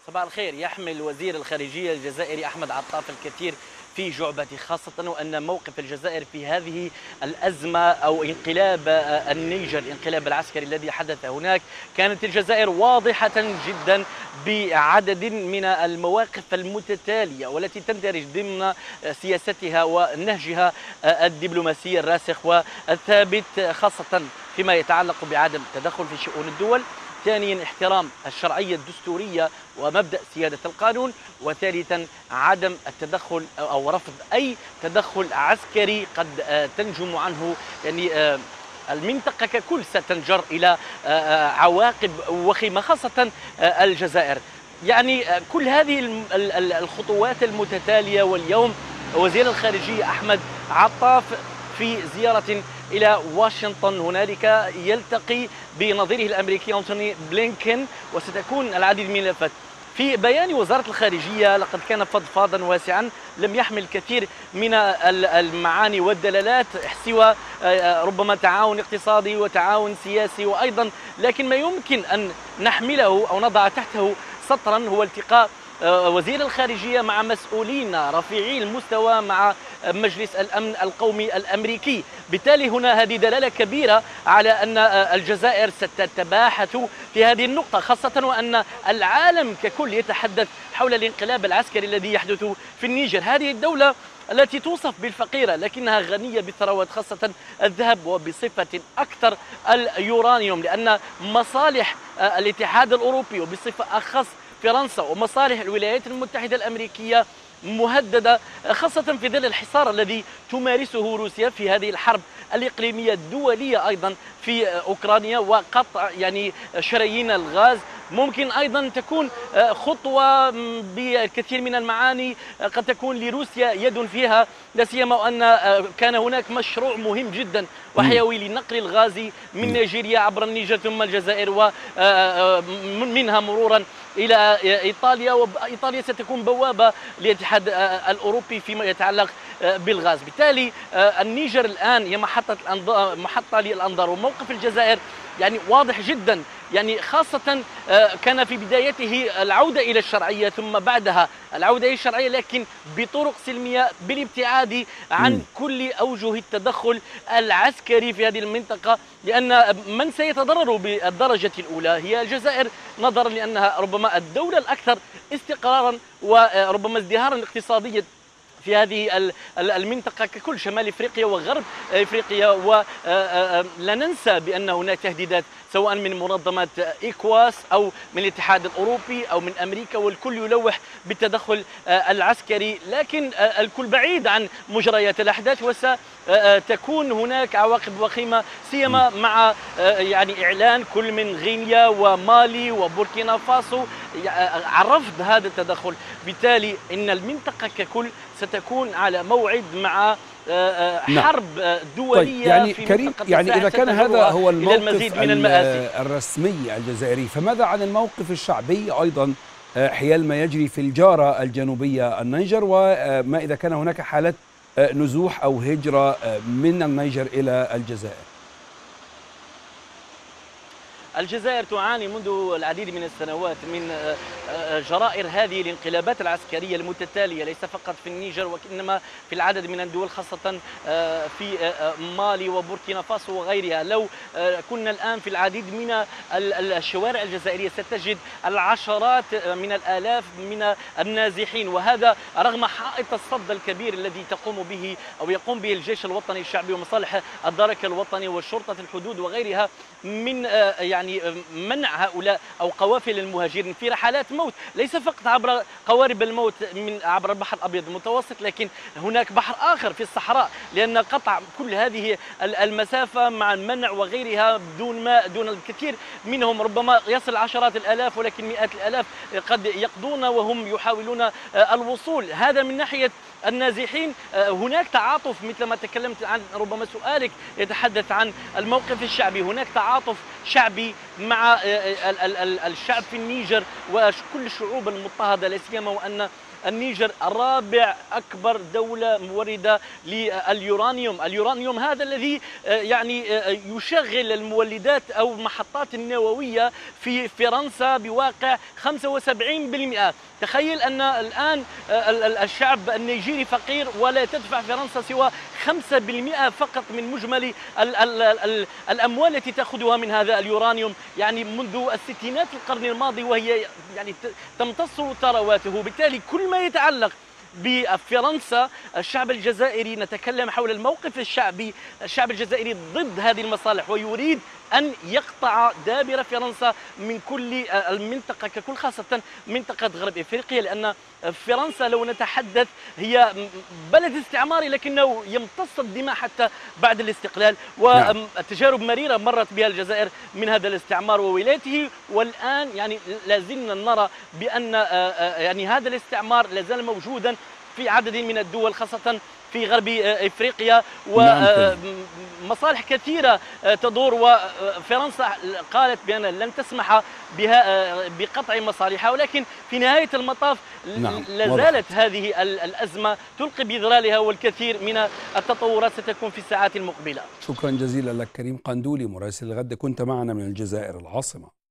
صباح الخير. يحمل وزير الخارجية الجزائري أحمد عطاف الكثير في جعبته، خاصة وأن موقف الجزائر في هذه الأزمة أو انقلاب النيجر، الانقلاب العسكري الذي حدث هناك، كانت الجزائر واضحة جدا بعدد من المواقف المتتالية والتي تندرج ضمن سياستها ونهجها الدبلوماسي الراسخ والثابت، خاصة فيما يتعلق بعدم التدخل في شؤون الدول. ثانيا احترام الشرعية الدستورية ومبدأ سيادة القانون. وثالثا عدم التدخل أو رفض أي تدخل عسكري قد تنجم عنه يعني المنطقة ككل ستنجر إلى عواقب وخيمة، خاصة الجزائر. يعني كل هذه الخطوات المتتالية، واليوم وزير الخارجية أحمد عطاف في زيارة إلى واشنطن، هنالك يلتقي بنظيره الأمريكي أنتوني بلينكين، وستكون العديد من الملفات. في بيان وزارة الخارجية لقد كان فضفاضا واسعا، لم يحمل كثير من المعاني والدلالات سوى ربما تعاون اقتصادي وتعاون سياسي وأيضا، لكن ما يمكن أن نحمله أو نضع تحته سطرا هو التقاء وزير الخارجية مع مسؤولين رفيعي المستوى مع مجلس الأمن القومي الأمريكي. بالتالي هنا هذه دلالة كبيرة على أن الجزائر ستتباحث في هذه النقطة، خاصة وأن العالم ككل يتحدث حول الانقلاب العسكري الذي يحدث في النيجر. هذه الدولة التي توصف بالفقيرة لكنها غنية بالثروات، خاصة الذهب، وبصفة أكثر اليورانيوم، لأن مصالح الاتحاد الأوروبي وبصفة أخص فرنسا ومصالح الولايات المتحدة الأمريكية مهددة، خاصة في ظل الحصار الذي تمارسه روسيا في هذه الحرب الإقليمية الدولية أيضا في أوكرانيا، وقطع يعني شرايين الغاز. ممكن أيضا تكون خطوة بكثير من المعاني قد تكون لروسيا يد فيها، لا سيما وأن كان هناك مشروع مهم جدا وحيوي لنقل الغاز من نيجيريا عبر النيجر ثم الجزائر ومنها مرورا إلى إيطاليا، وإيطاليا ستكون بوابة للاتحاد الأوروبي فيما يتعلق بالغاز. بالتالي النيجر الآن هي محطة للأنظار، وموقف الجزائر يعني واضح جدا، يعني خاصة كان في بدايته العودة إلى الشرعية ثم بعدها العودة إلى الشرعية، لكن بطرق سلمية بالابتعاد عن كل أوجه التدخل العسكري في هذه المنطقة، لأن من سيتضرر بالدرجة الأولى هي الجزائر، نظرا لأنها ربما الدولة الأكثر استقرارا وربما ازدهارا اقتصاديا في هذه المنطقة ككل، شمال إفريقيا وغرب إفريقيا. ولا ننسى بأن هناك تهديدات سواء من منظمات إيكواس أو من الاتحاد الأوروبي أو من أمريكا، والكل يلوح بالتدخل العسكري، لكن الكل بعيد عن مجريات الأحداث، وستكون هناك عواقب وخيمة، سيما مع يعني إعلان كل من غينيا ومالي وبوركينا فاسو عن رفض هذا التدخل. بالتالي إن المنطقة ككل ستكون على موعد مع حرب دولية. طيب يعني في كريم، يعني إذا كان هذا هو الموقف من الرسمي الجزائري، فماذا عن الموقف الشعبي أيضا حيال ما يجري في الجارة الجنوبية النيجر، وما إذا كان هناك حالة نزوح أو هجرة من النيجر إلى الجزائر؟ الجزائر تعاني منذ العديد من السنوات من جرائر هذه الانقلابات العسكرية المتتالية، ليس فقط في النيجر وإنما في العدد من الدول، خاصة في مالي وبوركينا فاسو وغيرها. لو كنا الآن في العديد من الشوارع الجزائرية ستجد العشرات من الآلاف من النازحين، وهذا رغم حائط الصد الكبير الذي تقوم به أو يقوم به الجيش الوطني الشعبي ومصالح الدرك الوطني وشرطة الحدود وغيرها من يعني منع هؤلاء أو قوافل المهاجرين في رحلات موت، ليس فقط عبر قوارب الموت من عبر البحر الأبيض المتوسط، لكن هناك بحر آخر في الصحراء، لأن قطع كل هذه المسافة مع المنع وغيرها بدون ماء، دون الكثير منهم ربما يصل عشرات الآلاف ولكن مئات الآلاف قد يقضون وهم يحاولون الوصول. هذا من ناحية النازحين. هناك تعاطف مثل ما تكلمت عن ربما سؤالك يتحدث عن الموقف الشعبي، هناك تعاطف شعبي مع الشعب في النيجر وكل الشعوب المضطهدة، لا سيما وأن النيجر رابع أكبر دولة موردة لليورانيوم. اليورانيوم هذا الذي يعني يشغل المولدات أو محطات النووية في فرنسا بواقع 75%. تخيل أن الآن الشعب النيجيري فقير ولا تدفع فرنسا سوى 5% فقط من مجمل الأموال التي تأخذها من هذا اليورانيوم، يعني منذ الستينات القرن الماضي وهي يعني تمتص ثرواته. بالتالي كل ما يتعلق بفرنسا، الشعب الجزائري نتكلم حول الموقف الشعبي، الشعب الجزائري ضد هذه المصالح ويريد أن يقطع دابر فرنسا من كل المنطقة ككل، خاصة منطقة غرب إفريقيا، لأن فرنسا لو نتحدث هي بلد استعماري لكنه يمتص الدماء حتى بعد الاستقلال، والتجارب مريرة مرت بها الجزائر من هذا الاستعمار وولايته. والآن يعني لازلنا نرى بأن يعني هذا الاستعمار لازال موجودا في عدد من الدول خاصة في غرب إفريقيا، ومصالح كثيرة تدور، وفرنسا قالت بأن لن تسمح بها بقطع مصالحها، ولكن في نهاية المطاف لازالت هذه الأزمة تلقي بظلالها، والكثير من التطورات ستكون في الساعات المقبلة. شكرا جزيلا لك كريم قندولي مراسل الغد، كنت معنا من الجزائر العاصمة.